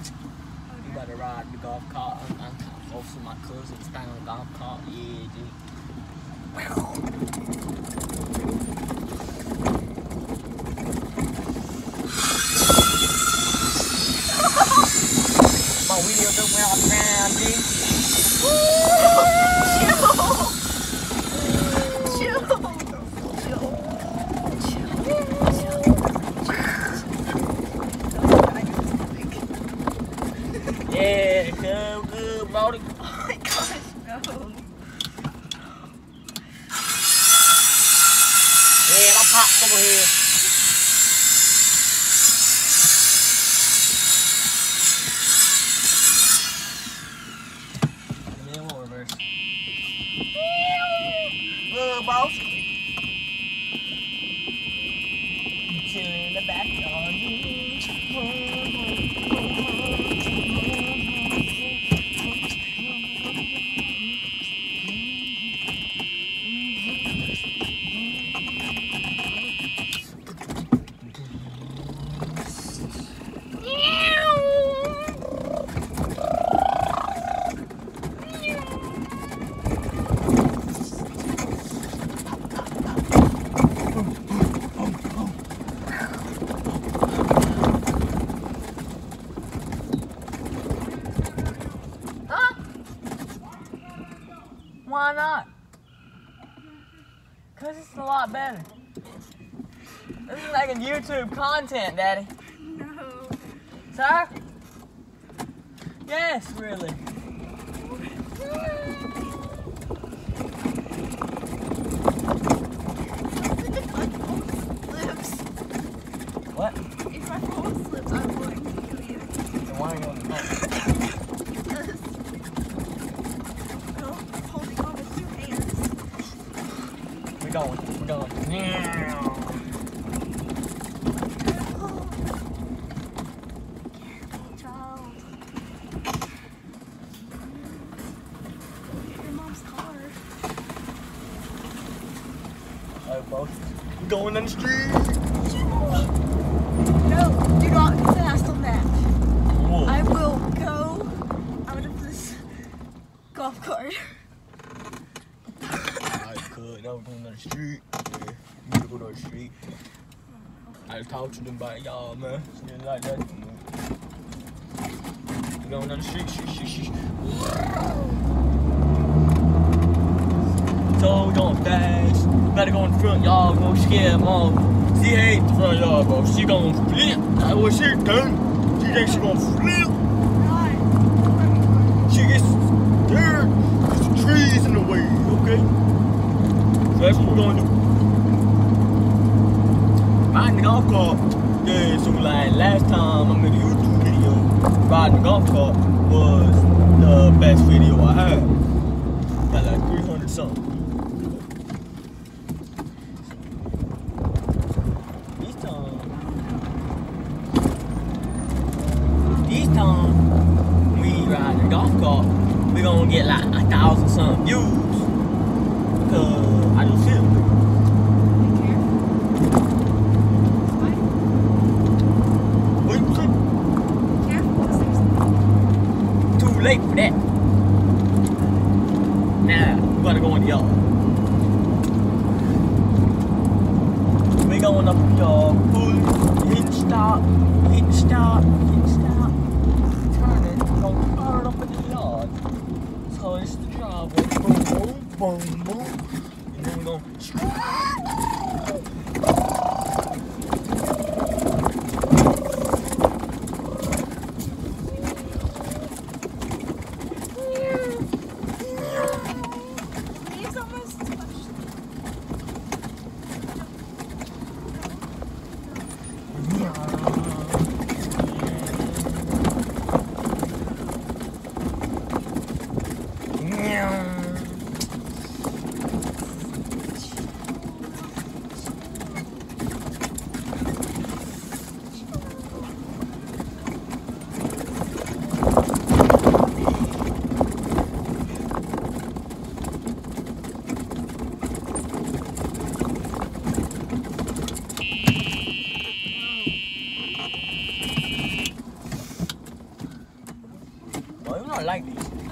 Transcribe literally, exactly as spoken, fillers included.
We about to ride the golf cart. I'm, I'm most of my cousins staying on the golf cart. Yeah, dude. My wheels are well around, dude. Chill. Chill. Chill. Yeah, come good, Brody. Oh my gosh, no. Yeah, my pop's over here. Yeah, we'll reverse. Good, boss. Chilling in the backyard. Why not? Cause it's a lot better. This is like a YouTube content, Daddy. No. Sir? Yes, really. What? If my phone slips, I'm going to kill you. Then why are you on the phone? Because well, I'm holding on with two hands. We're going. We're going. Careful. Careful, child. Your mom's car. Alright, boss. We're going on the street. No, do not get fast on that. Whoa. I will go out of this golf cart. Alright, good. Now we're going on the street. Yeah, we need to go to the street. I just talked to them about y'all, man. Something like that. We're going on the street. Street, street, street. So we're going fast. Better go in front, y'all. Go scare mom. She hates the front yard, bro. She gonna flip. That's what she done. She thinks she gonna flip. She gets scared. There's some trees in the way, okay? So that's what we're gonna do. Riding the golf cart. Yeah, so like last time I made a YouTube video, riding the golf cart was the best video I had. Got like three hundred something. This time, this time, we ride the golf cart, we gonna get like a thousand something views. Cause I do film. What you say? Too late for that. Nah, we gotta go in the yard. We going up the yard, pull, hit stop, hit stop, hit stop, turning, gonna turn up in the yard. So it's the driveway, boom, boom, boom, boom, and then we gonna Leaves almost touched. Oh, it's not like this.